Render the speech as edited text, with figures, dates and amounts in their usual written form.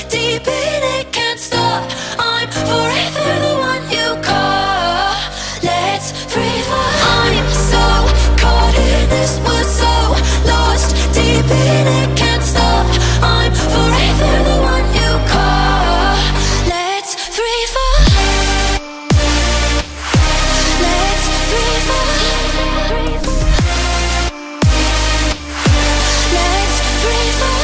deep in it, can't stop. I'm forever the one you call. Let's free fall. I'm so caught in this, we're so lost. Deep in it, can't stop. I'm forever the one you call. Let's free fall. Let's free fall. Let's free fall.